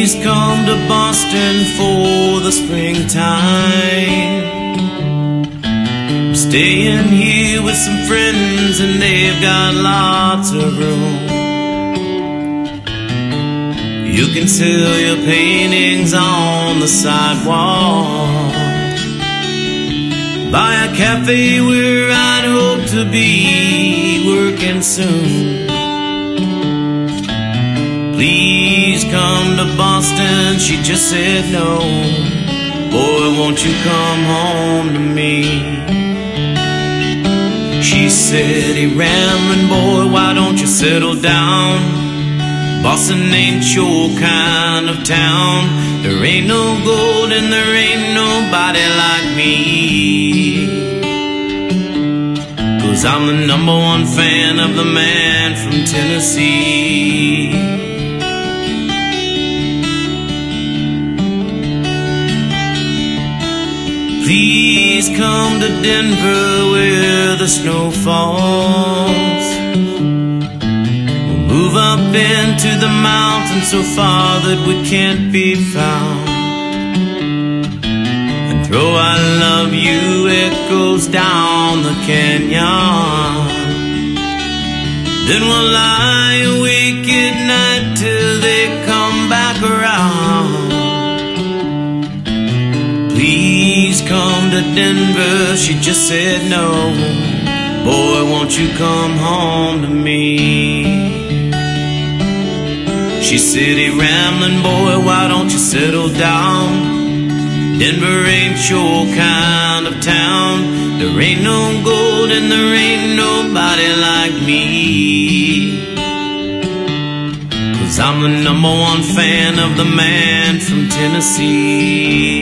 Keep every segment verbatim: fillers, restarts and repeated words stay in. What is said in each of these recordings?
Please come to Boston for the springtime. I'm staying here with some friends and they've got lots of room. You can sell your paintings on the sidewalk. Buy a cafe where I'd hope to be working soon. Please come to Boston, she just said no. Boy, won't you come home to me? She said, hey rambling boy, why don't you settle down? Boston ain't your kind of town. There ain't no gold and there ain't nobody like me. 'Cause I'm the number one fan of the man from Tennessee. Please come to Denver where the snow falls. We'll move up into the mountains so far that we can't be found, and throw I love you echoes down the canyon. Then we'll lie awake at night till they come back around. Please come to Denver, she just said no. Boy, won't you come home to me? She said, hey rambling boy, why don't you settle down? Denver ain't your kind of town. There ain't no gold and there ain't nobody like me. 'Cause I'm the number one fan of the man from Tennessee.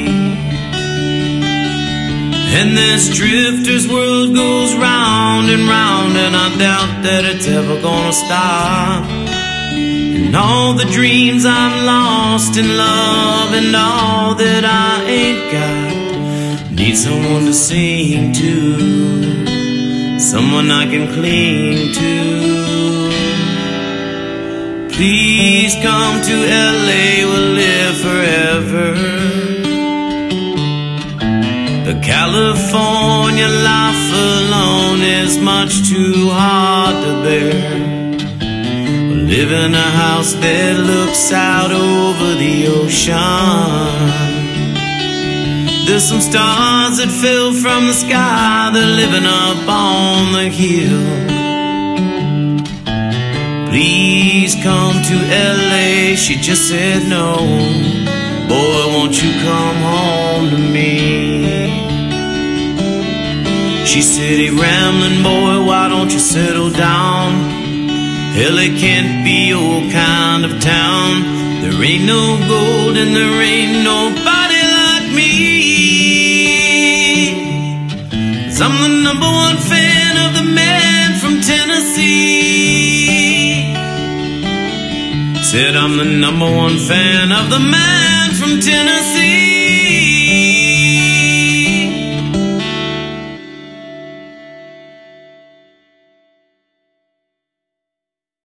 And this drifter's world goes round and round, and I doubt that it's ever gonna stop. And all the dreams I've lost in love and all that I ain't got need someone to sing to, someone I can cling to. Please come to L A, we'll live forever. The California life alone is much too hard to bear. We live in a house that looks out over the ocean. There's some stars that fell from the sky, they're living up on the hill. Please come to L A, she just said no. Boy, won't you come home to me? She said, hey rambling boy, why don't you settle down? Hell, it can't be your kind of town. There ain't no gold and there ain't nobody like me. 'Cause I'm the number one fan of the man from Tennessee. Said I'm the number one fan of the man from Tennessee.